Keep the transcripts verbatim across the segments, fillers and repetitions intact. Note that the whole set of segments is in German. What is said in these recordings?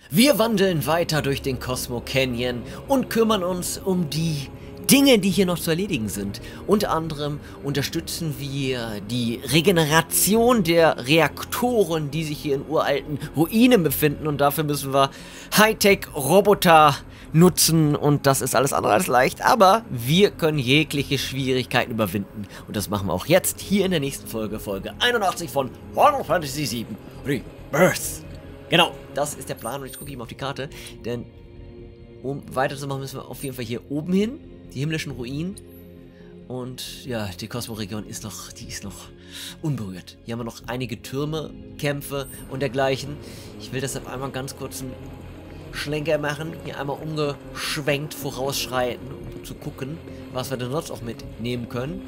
Wir wandeln weiter durch den Cosmo Canyon und kümmern uns um die Dinge, die hier noch zu erledigen sind. Unter anderem unterstützen wir die Regeneration der Reaktoren, die sich hier in uralten Ruinen befinden. Und dafür müssen wir Hightech-Roboter nutzen. Und das ist alles andere als leicht. Aber wir können jegliche Schwierigkeiten überwinden. Und das machen wir auch jetzt hier in der nächsten Folge. Folge einundachtzig von Final Fantasy sieben Rebirth. Genau, das ist der Plan. Und jetzt gucke ich mal auf die Karte. Denn um weiterzumachen, müssen wir auf jeden Fall hier oben hin. Die himmlischen Ruinen. Und ja, die Cosmo-Region ist noch, die ist noch unberührt. Hier haben wir noch einige Türme, Kämpfe und dergleichen. Ich will deshalb einmal ganz kurz einen Schlenker machen. Hier einmal umgeschwenkt vorausschreiten, um zu gucken, was wir denn sonst auch mitnehmen können.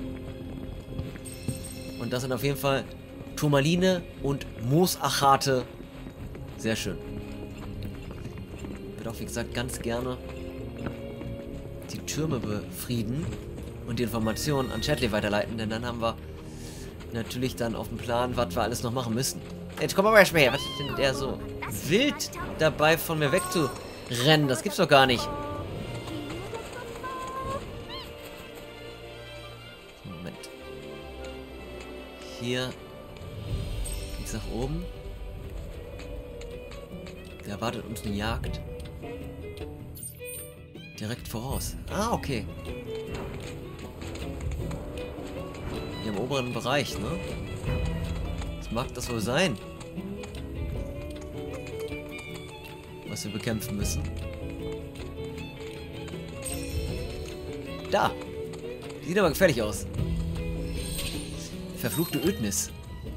Und das sind auf jeden Fall Turmaline und Moosachate. Sehr schön. Ich würde auch, wie gesagt, ganz gerne die Türme befrieden und die Informationen an Chatley weiterleiten, denn dann haben wir natürlich dann auf dem Plan, was wir alles noch machen müssen. Jetzt komm aber erstmal her. Was ist denn der so wild dabei, von mir wegzurennen? Das gibt's doch gar nicht. Moment. Hier geht's nach oben. Da erwartet uns eine Jagd. Direkt voraus. Ah, okay. Hier im oberen Bereich, ne? Was mag das wohl sein? Was wir bekämpfen müssen. Da! Sieht aber gefährlich aus. Verfluchte Ödnis.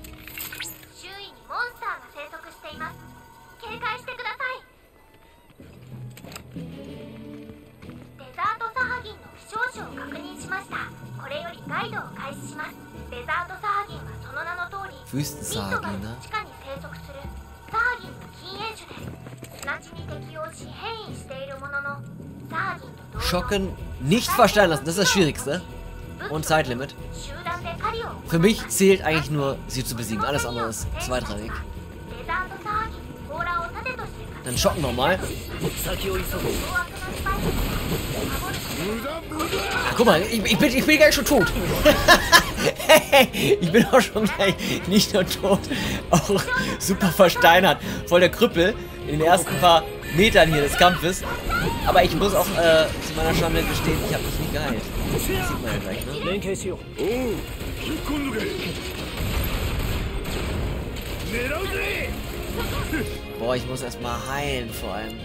Wüstensagi, ne? Schocken nicht verstanden lassen, das ist das Schwierigste. Und Zeitlimit. Für mich zählt eigentlich nur, sie zu besiegen. Alles andere ist zweitrangig. Dann schocken wir mal. Ach, guck mal, ich, ich, bin, ich bin gleich schon tot. Ich bin auch schon gleich nicht nur tot, auch super versteinert. Voll der Krüppel in den ersten paar Metern hier des Kampfes. Aber ich muss auch äh, zu meiner Schande gestehen, ich habe mich nie geheilt. Das sieht man ja gleich, ne? Boah, ich muss erstmal heilen vor allem.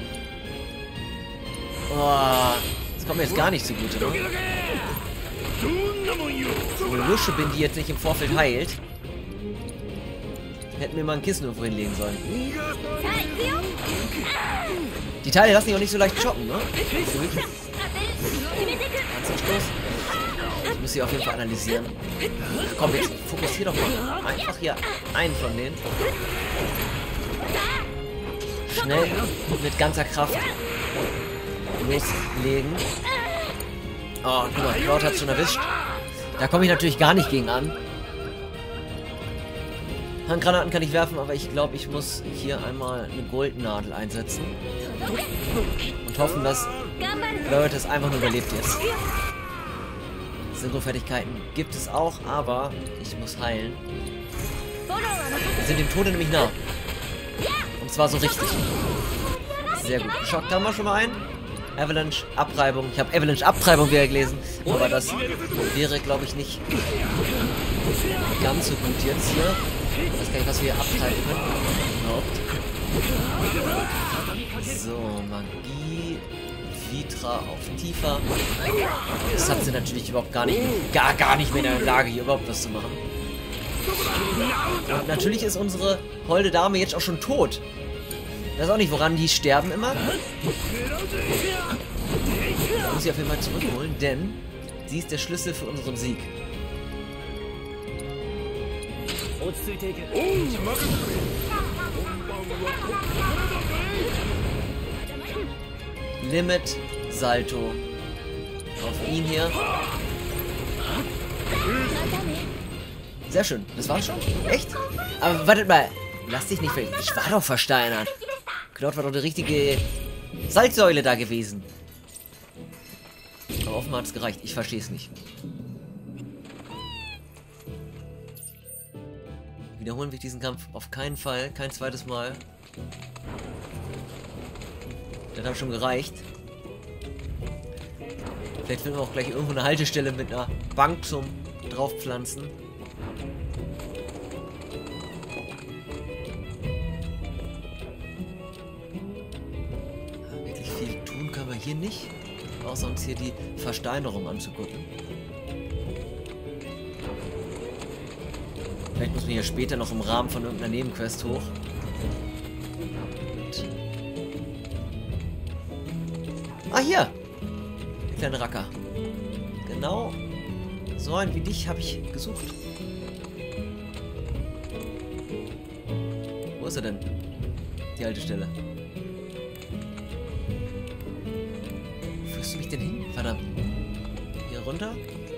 Boah, das kommt mir jetzt gar nicht so gut, ne? So eine Lusche bin, die jetzt nicht im Vorfeld heilt. Hätten wir mal ein Kissen irgendwo hinlegen sollen. Die Teile lassen sich auch nicht so leicht schocken, ne? Panzerstoß. Ich muss sie auf jeden Fall analysieren. Komm, jetzt fokussier doch mal einfach hier einen von denen. Schnell mit ganzer Kraft loslegen. Oh, guck mal, Cloud hat es schon erwischt. Da komme ich natürlich gar nicht gegen an. Handgranaten kann ich werfen, aber ich glaube, ich muss hier einmal eine Goldnadel einsetzen. Und hoffen, dass Cloud es einfach nur überlebt jetzt. Synchro-Fertigkeiten gibt es auch, aber ich muss heilen. Wir sind dem Tode nämlich nah. Und zwar so richtig. Sehr gut. Geschockt haben wir schon mal einen. Avalanche Abreibung. Ich habe Avalanche Abtreibung wieder gelesen, aber das wäre, glaube ich, nicht ganz so gut jetzt hier. Ich weiß gar nicht, was wir abtreiben können. Überhaupt. So, Magie. Vitra auf tiefer. Das hat sie natürlich überhaupt gar nicht, gar, gar nicht mehr in der Lage, hier überhaupt was zu machen. Und natürlich ist unsere holde Dame jetzt auch schon tot. Ich weiß auch nicht, woran die sterben immer. Ich muss sie auf jeden Fall zurückholen, denn sie ist der Schlüssel für unseren Sieg. Limit Salto auf ihn hier. Sehr schön, das war's schon. Echt? Aber wartet mal, lass dich nicht verlieren. Ich war doch versteinert. Dort war doch eine richtige Salzsäule da gewesen. Aber offenbar hat es gereicht. Ich verstehe es nicht. Wiederholen wir diesen Kampf auf keinen Fall. Kein zweites Mal. Das hat schon gereicht. Vielleicht finden wir auch gleich irgendwo eine Haltestelle mit einer Bank zum draufpflanzen. Wirklich viel tun können wir hier nicht. Außer uns hier die Versteinerung anzugucken. Vielleicht muss man hier später noch im Rahmen von irgendeiner Nebenquest hoch. Und ah, hier! Der kleine Racker. Genau so einen wie dich habe ich gesucht. Wo ist er denn? Die Haltestelle. Wo führst du mich denn hin? Verdammt. Hier runter?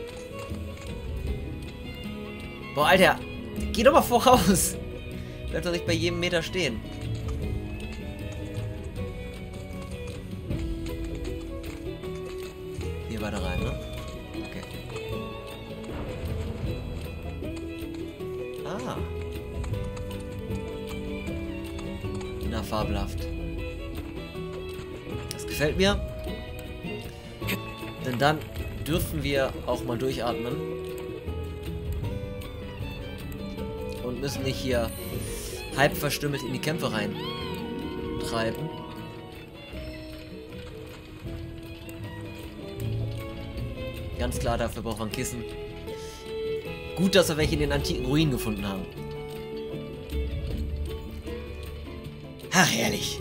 Boah, Alter! Geh doch mal voraus! Bleib doch nicht bei jedem Meter stehen. Hier weiter rein, ne? Okay. Ah. Na, fabelhaft. Das gefällt mir. Denn dann dürfen wir auch mal durchatmen. Und müssen nicht hier halb verstümmelt in die Kämpfe rein treiben. Ganz klar, dafür braucht man Kissen. Gut, dass wir welche in den antiken Ruinen gefunden haben. Ach, herrlich.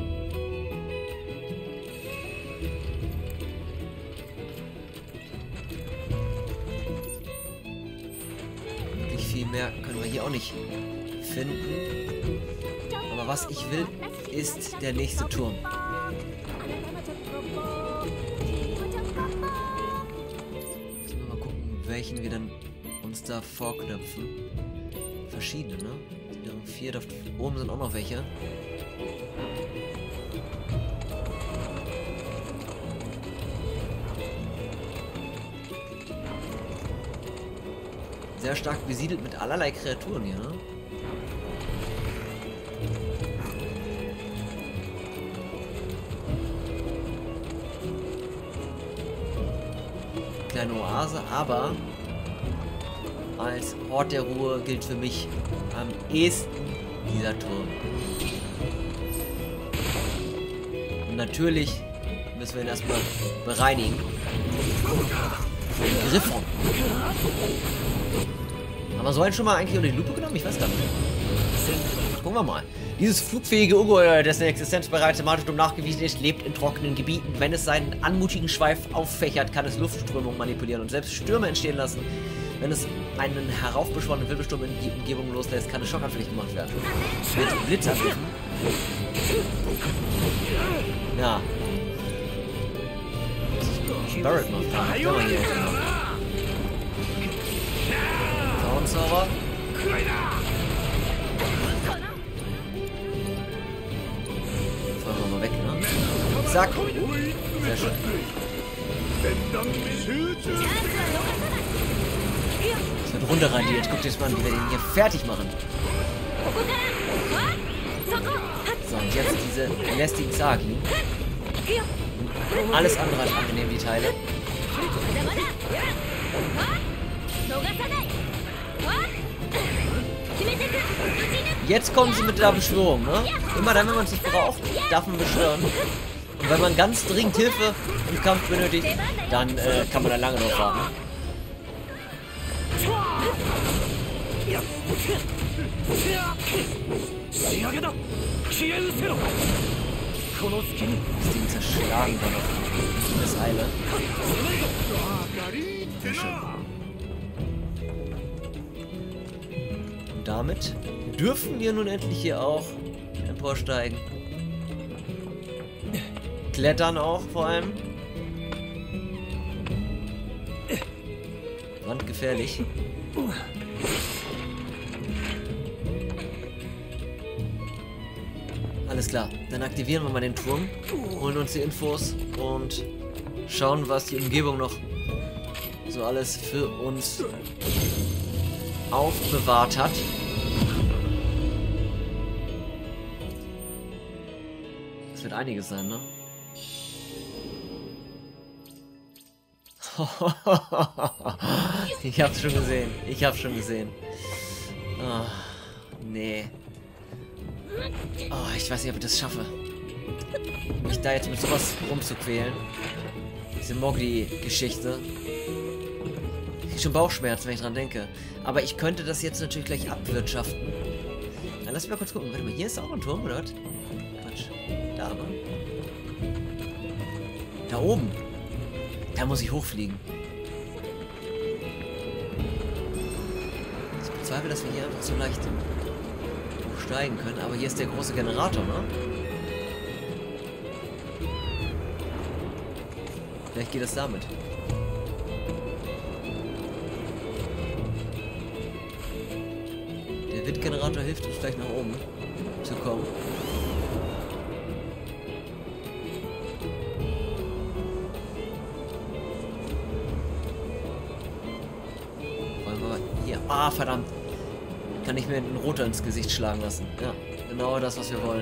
Wirklich viel mehr können wir hier auch nicht finden. Aber was ich will, ist der nächste Turm. Welchen wir dann uns da vorknöpfen. Verschiedene, ne? Vier, da oben sind auch noch welche. Sehr stark besiedelt mit allerlei Kreaturen hier, ne? Kleine Oase, aber als Ort der Ruhe gilt für mich am ehesten dieser Turm. Und natürlich müssen wir ihn erstmal bereinigen. Griffon. Haben wir so einen schon mal eigentlich unter die Lupe genommen? Ich weiß gar nicht. Gucken wir mal. Dieses flugfähige Ungeheuer, dessen Existenz bereits im Altertum nachgewiesen ist, lebt in trockenen Gebieten. Wenn es seinen anmutigen Schweif auffächert, kann es Luftströmungen manipulieren und selbst Stürme entstehen lassen. Wenn es einen heraufbeschworenen Wirbelsturm in die Umgebung loslässt, kann es schockanfällig gemacht werden. Mit Blitzangriffen. Ja. Barret macht. Ja, mal hier. Zauber. Fahren wir mal weg, ne? Zack. Sehr schön. Es wird runterradiert. Guckt jetzt mal an, wie wir den hier fertig machen. So, und jetzt diese lästigen Sagi. Alles andere als angenehm, die Teile. Jetzt kommen sie mit der Beschwörung, ne? Immer dann, wenn man es nicht braucht, darf man beschwören. Und wenn man ganz dringend Hilfe im Kampf benötigt, dann äh, kann man da lange noch warten. Das Ding zerschlagen wir noch. Das Eile. Sehr schön. Und damit dürfen wir nun endlich hier auch emporsteigen. Klettern auch vor allem. Brandgefährlich. Alles klar. Dann aktivieren wir mal den Turm, holen uns die Infos und schauen, was die Umgebung noch so alles für uns aufbewahrt hat. Das wird einiges sein, ne? Ich hab's schon gesehen. Ich hab's schon gesehen. Oh, nee. Oh, ich weiß nicht, ob ich das schaffe. Mich da jetzt mit sowas rumzuquälen. Diese Mogli-Geschichte. Ich krieg schon Bauchschmerzen, wenn ich dran denke. Aber ich könnte das jetzt natürlich gleich abwirtschaften. Dann lass mich mal kurz gucken. Warte mal, hier ist auch ein Turm, oder? Quatsch. Da, ne? Da oben. Da muss ich hochfliegen. Ich bezweifle, dass wir hier einfach so leicht hochsteigen können. Aber hier ist der große Generator, ne? Vielleicht geht es damit. Der Windgenerator hilft uns vielleicht nach oben zu kommen. Ah, verdammt. Kann ich mir einen Roter ins Gesicht schlagen lassen. Ja, genau das, was wir wollen.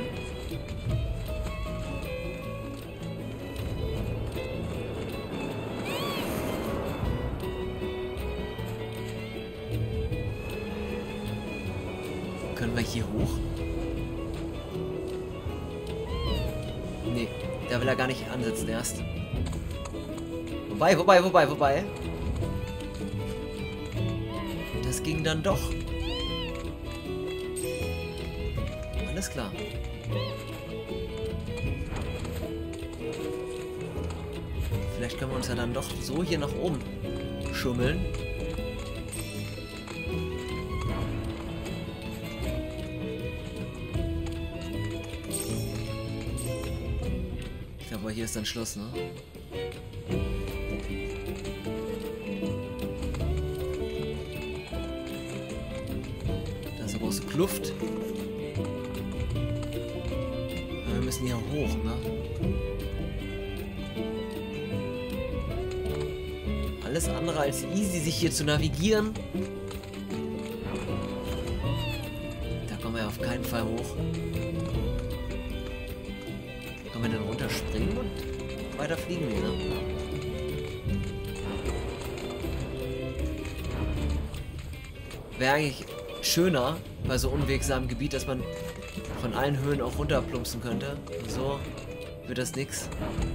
Können wir hier hoch? Nee, da will er gar nicht ansetzen erst. Wobei, wobei, wobei, wobei. Das ging dann doch. Alles klar. Vielleicht können wir uns ja dann doch so hier nach oben schummeln. Ich glaube, hier ist dann Schluss, ne? Große Kluft. Wir müssen hier hoch, ne? Alles andere als easy, sich hier zu navigieren. Da kommen wir auf keinen Fall hoch. Können wir dann runterspringen und weiter fliegen, ne? Wäre eigentlich schöner bei so unwegsamem Gebiet, dass man von allen Höhen auch runterplumpsen könnte. So wird das nix.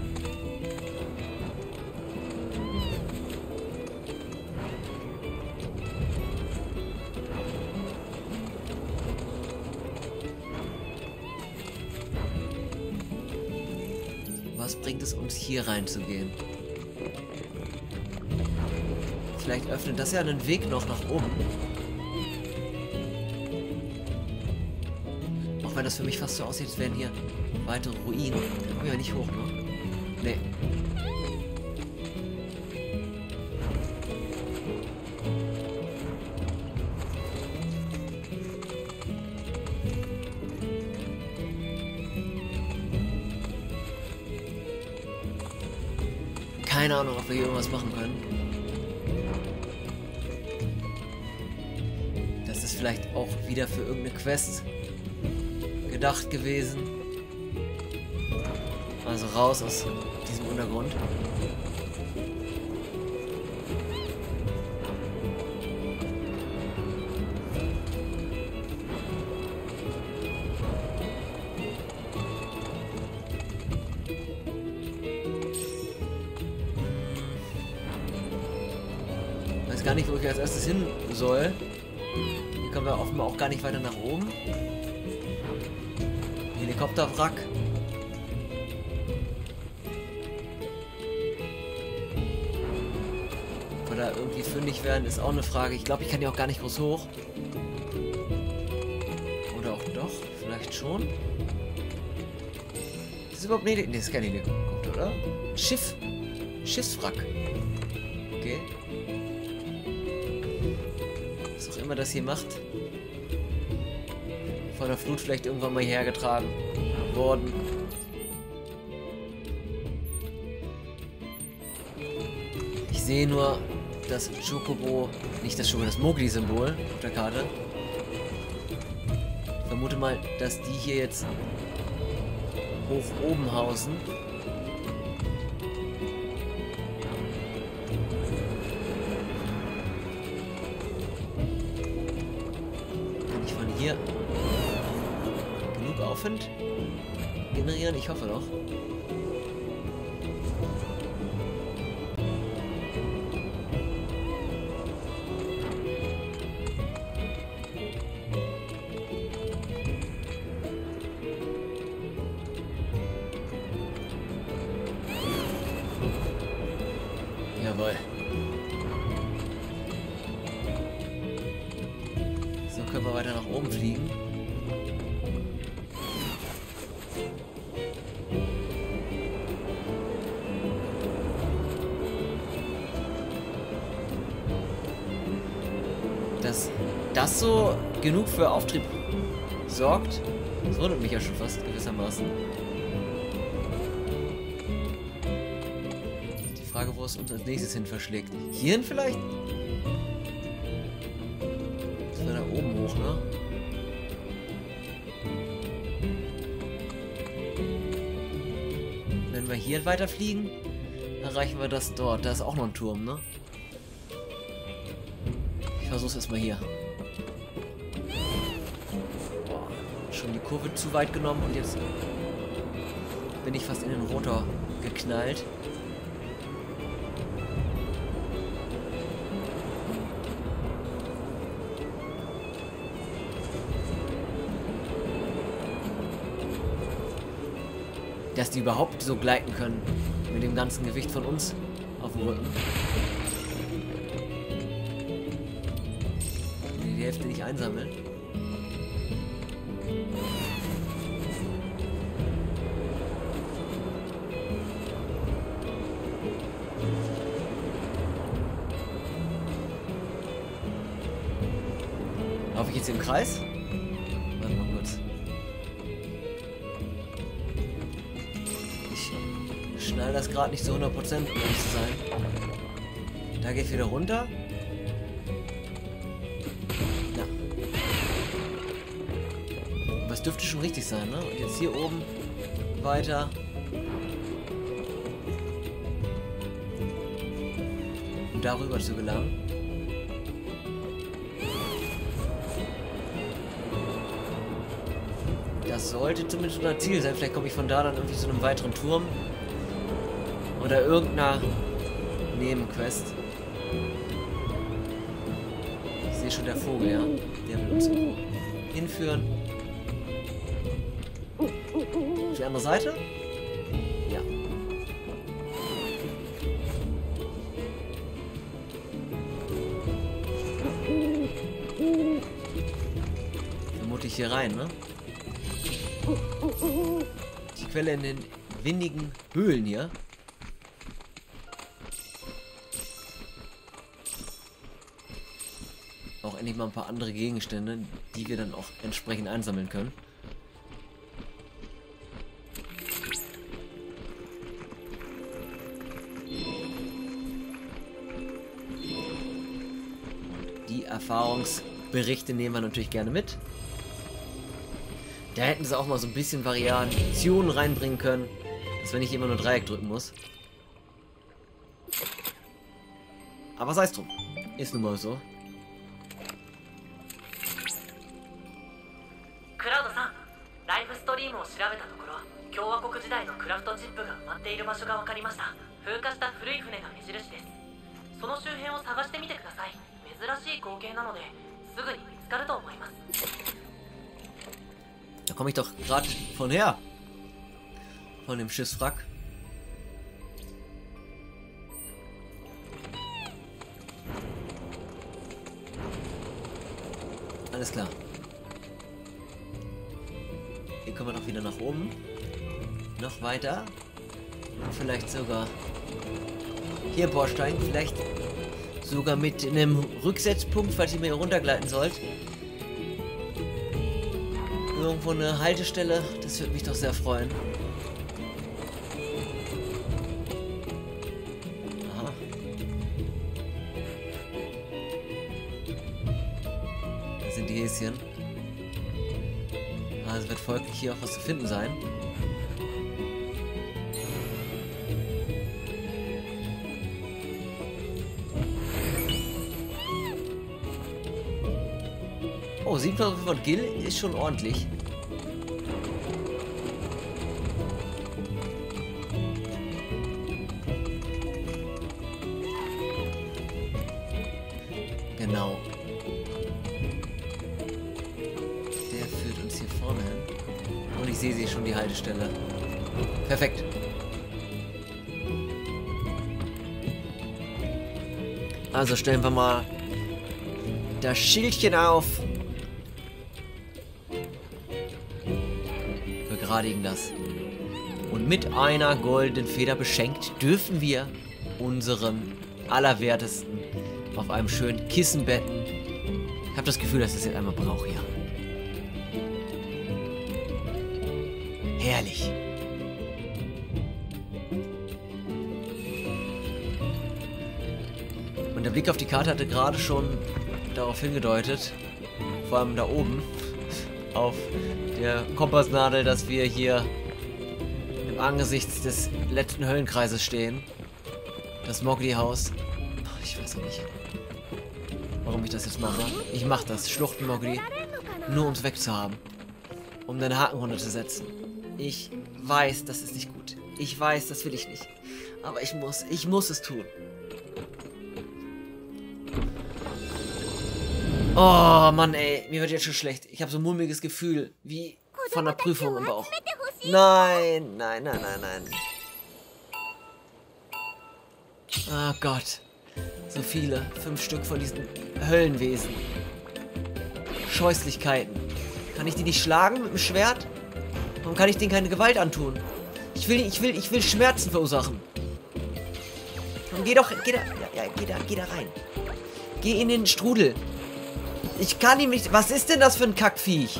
Was bringt es uns hier reinzugehen? Vielleicht öffnet das ja einen Weg noch nach oben. Weil das für mich fast so aussieht, als wären hier weitere Ruinen. Da kommen wir ja nicht hoch, ne? Nee. Keine Ahnung, ob wir hier irgendwas machen können. Das ist vielleicht auch wieder für irgendeine Quest gedacht gewesen. Also raus aus diesem Untergrund. Ich weiß gar nicht, wo ich als erstes hin soll. Hier kommen wir offenbar auch gar nicht weiter nach oben. Helikopterwrack. Ob wir da irgendwie fündig werden, ist auch eine Frage. Ich glaube, ich kann hier auch gar nicht groß hoch. Oder auch doch, vielleicht schon. Das ist überhaupt nicht... Nee, das ist kein Helikopter, oder? Schiff. Schiffswrack. Okay. Was auch immer das hier macht. Von der Flut vielleicht irgendwann mal hierher getragen. worden. Ich sehe nur das Chocobo, nicht das Chocobo, das Mowgli-Symbol auf der Karte. Ich vermute mal, dass die hier jetzt hoch oben hausen. Kann ich von hier genug Aufwind generieren? Ich hoffe doch. Jawohl. So können wir weiter nach oben fliegen. Dass das so genug für Auftrieb sorgt, das wundert mich ja schon fast gewissermaßen. Die Frage, wo es uns als nächstes hin verschlägt. Hierhin vielleicht? Das wäre da oben hoch, ne? Wenn wir hier weiterfliegen, erreichen wir das dort. Da ist auch noch ein Turm, ne? Ich versuch's erstmal hier. Boah, schon die Kurve zu weit genommen und jetzt bin ich fast in den Rotor geknallt. Dass die überhaupt so gleiten können mit dem ganzen Gewicht von uns auf dem Rücken. Nee, die Hälfte nicht einsammeln. Laufe ich jetzt im Kreis? Warte mal kurz. Ich schnall das gerade nicht zu hundert Prozent, um ehrlich zu sein. Da geht wieder runter. Ja. Das dürfte schon richtig sein, ne? Und jetzt hier oben weiter. Um darüber zu gelangen. Das sollte zumindest unser Ziel sein. Vielleicht komme ich von da dann irgendwie zu einem weiteren Turm. Oder irgendeiner Nebenquest. Ich sehe schon der Vogel, ja. Der will uns hinführen. Auf die andere Seite? Ja. Vermutlich hier rein, ne? Die Quelle in den windigen Höhlen hier. Auch endlich mal ein paar andere Gegenstände, die wir dann auch entsprechend einsammeln können. Die Erfahrungsberichte nehmen wir natürlich gerne mit. Da hätten sie auch mal so ein bisschen Variationen reinbringen können, dass wenn ich immer nur Dreieck drücken muss. Aber sei es drum. Ist nun mal so. Da komme ich doch gerade von her. Von dem Schiffswrack. Alles klar. Hier kommen wir doch wieder nach oben. Noch weiter. Und vielleicht sogar hier Bordstein. Vielleicht sogar mit einem Rücksetzpunkt, falls ihr mir runtergleiten sollt. Irgendwo eine Haltestelle. Das würde mich doch sehr freuen. Aha. Da sind die Häschen. Also wird folglich hier auch was zu finden sein. Oh, siebentausendfünfhundert Gil ist schon ordentlich. Genau. Der führt uns hier vorne hin. Und ich sehe sie schon, die Haltestelle. Perfekt. Also stellen wir mal das Schildchen auf. Begradigen das. Und mit einer goldenen Feder beschenkt dürfen wir unseren Allerwertesten auf einem schönen Kissen betten. Ich habe das Gefühl, dass es jetzt einmal braucht, ja. Herrlich. Und der Blick auf die Karte hatte gerade schon darauf hingedeutet, vor allem da oben, auf der Kompassnadel, dass wir hier im Angesicht des letzten Höllenkreises stehen. Das Mogli-Haus. Ich weiß auch nicht, warum ich das jetzt mache. Ich mache das, Schluchten Mogli, nur um es wegzuhaben. Um deine Haken runterzusetzen. Ich weiß, das ist nicht gut. Ich weiß, das will ich nicht. Aber ich muss, ich muss es tun. Oh, Mann, ey. Mir wird jetzt schon schlecht. Ich habe so ein mulmiges Gefühl. Wie von der Prüfung im Bauch. Nein, nein, nein, nein, nein. Oh Gott. So viele. Fünf Stück von diesen Höllenwesen. Scheußlichkeiten. Kann ich die nicht schlagen mit dem Schwert? Warum kann ich denen keine Gewalt antun? Ich will, ich will, ich will Schmerzen verursachen. Komm, geh doch, geh da, ja, ja, geh da, geh da rein. Geh in den Strudel. Ich kann ihm nicht... Was ist denn das für ein Kackviech?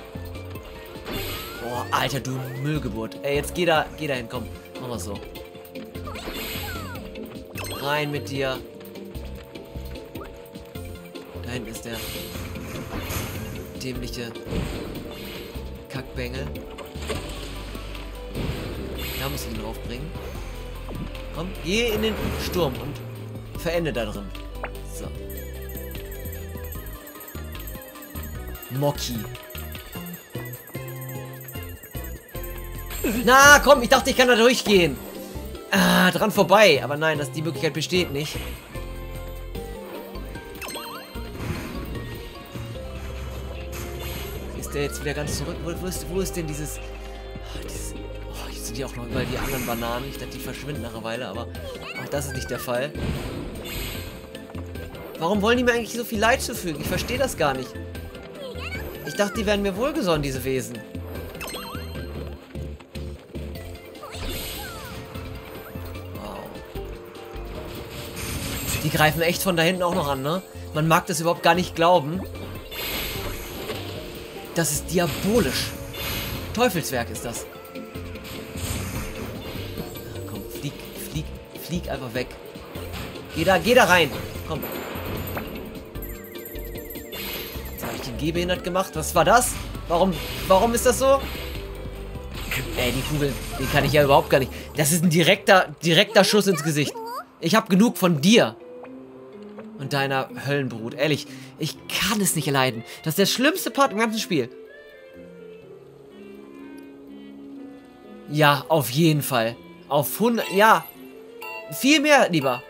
Boah, Alter, du Müllgeburt. Ey, jetzt geh da, geh da hin, komm. Mach mal so. Rein mit dir. Da hinten ist der dämliche Kackbengel. Da muss ich ihn draufbringen. Komm, geh in den Sturm und verende da drin. So. Moki. Na, komm, ich dachte, ich kann da durchgehen. Ah, dran vorbei. Aber nein, das, die Möglichkeit besteht nicht. Ist der jetzt wieder ganz zurück? Wo, wo, ist, wo ist denn dieses... Oh, dieses oh, jetzt sind die auch noch überall die anderen Bananen. Ich dachte, die verschwinden nach einer Weile, aber auch das ist nicht der Fall. Warum wollen die mir eigentlich so viel Leid zufügen? Ich verstehe das gar nicht. Ich dachte, die wären mir wohlgesonnen, diese Wesen. Wow. Die greifen echt von da hinten auch noch an, ne? Man mag das überhaupt gar nicht glauben. Das ist diabolisch. Teufelswerk ist das. Ja, komm, flieg, flieg, flieg einfach weg. Geh da, geh da rein. Komm. Gehbehindert gemacht. Was war das? Warum, warum ist das so? Ey, die Kugel, die kann ich ja überhaupt gar nicht. Das ist ein direkter, direkter Schuss ins Gesicht. Ich habe genug von dir. Und deiner Höllenbrut. Ehrlich, ich kann es nicht leiden. Das ist der schlimmste Part im ganzen Spiel. Ja, auf jeden Fall. Auf hundert, ja. Viel mehr, lieber.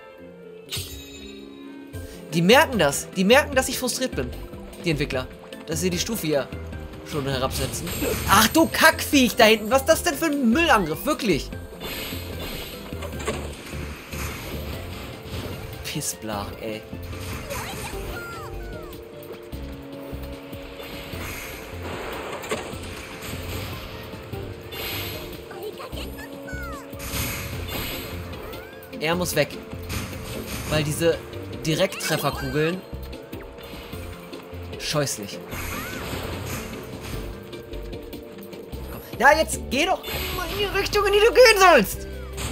Die merken das. Die merken, dass ich frustriert bin. Die Entwickler. Dass sie die Stufe hier schon herabsetzen. Ach du Kackviech da hinten. Was ist das denn für ein Müllangriff? Wirklich. Pissblach, ey. Er muss weg. Weil diese Direkttrefferkugeln scheußlich. Ja, jetzt geh doch mal in die Richtung, in die du gehen sollst.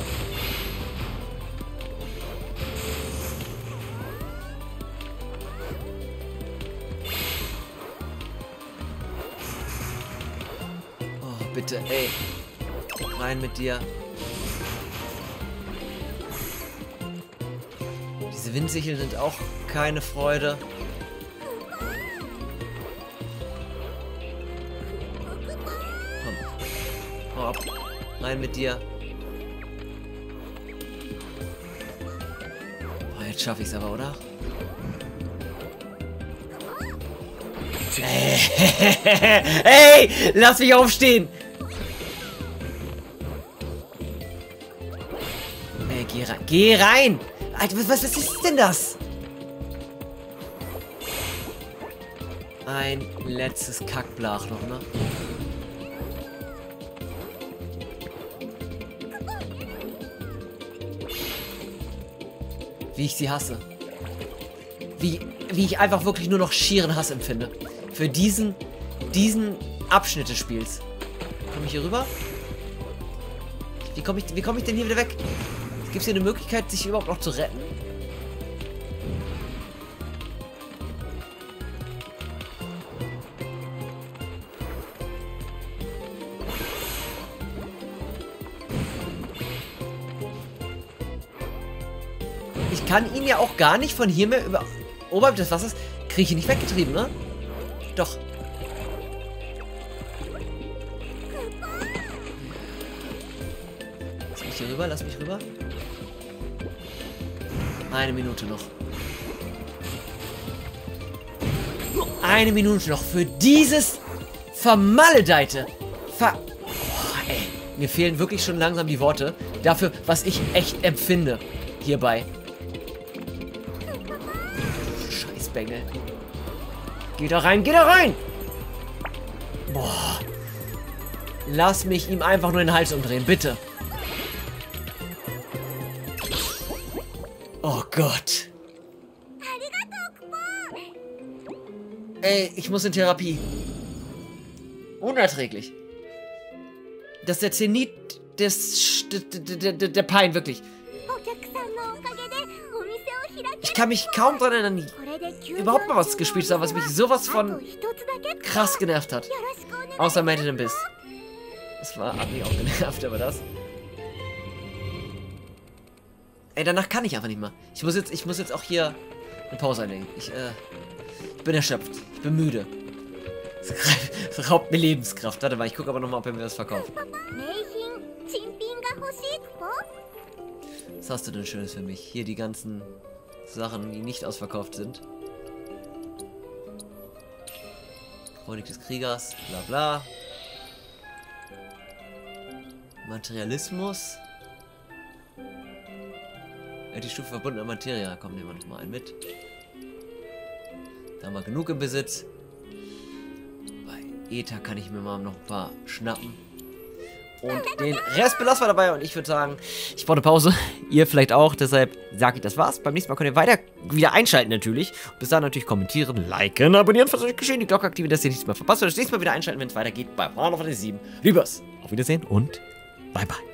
Oh, bitte, ey. Rein mit dir. Diese Windsicheln sind auch keine Freude. Komm. Hau ab. Rein mit dir. Oh, jetzt schaffe ich es aber, oder? Hey, lass mich aufstehen! Ey, geh rein. Geh rein! Alter, was, was ist denn das? Ein letztes Kackblach noch, ne? Wie ich sie hasse. Wie, wie ich einfach wirklich nur noch schieren Hass empfinde. Für diesen, diesen Abschnitt des Spiels. Komme ich hier rüber? Wie komme ich, wie komme ich denn hier wieder weg? Gibt es hier eine Möglichkeit, sich überhaupt noch zu retten? Ich kann ihn ja auch gar nicht von hier mehr über oberhalb des Wassers. Kriege ich ihn nicht weggetrieben, ne? Doch. Lass mich hier rüber, lass mich rüber. Eine Minute noch. Nur eine Minute noch für dieses vermaledeite Ver... Oh, ey. Mir fehlen wirklich schon langsam die Worte dafür, was ich echt empfinde hierbei. Scheiß Bengel. Geh da rein, geh da rein! Boah. Lass mich ihm einfach nur den Hals umdrehen, bitte. Oh Gott. Ey, ich muss in Therapie. Unerträglich. Das ist der Zenit des, der, der, der Pein, wirklich. Ich kann mich kaum dran erinnern, überhaupt mal was gespielt zu haben, was mich sowas von krass genervt hat. Außer Made in Abyss. Das war, hat mich auch genervt, aber das... Ey, danach kann ich einfach nicht mehr. Ich muss jetzt, ich muss jetzt auch hier eine Pause einlegen. Ich, äh, ich bin erschöpft. Ich bin müde. Das raubt mir Lebenskraft. Warte mal, ich gucke aber nochmal, ob er mir was verkauft. Was hast du denn Schönes für mich? Hier die ganzen Sachen, die nicht ausverkauft sind. Chronik des Kriegers, bla bla. Materialismus. Ja, die Stufe verbundener Materie. Komm, nehmen wir noch mal einen mit. Da haben wir genug im Besitz. Bei Ether kann ich mir mal noch ein paar schnappen. Und den Rest belassen wir dabei. Und ich würde sagen, ich brauche eine Pause. Ihr vielleicht auch. Deshalb sage ich, das war's. Beim nächsten Mal könnt ihr weiter wieder einschalten natürlich. Bis dann natürlich kommentieren, liken, abonnieren, falls euch geschehen. Die Glocke aktivieren, dass ihr nichts mehr verpasst. Und das nächste Mal wieder einschalten, wenn es weitergeht bei Final Fantasy sieben. Liebers, auf Wiedersehen und bye bye.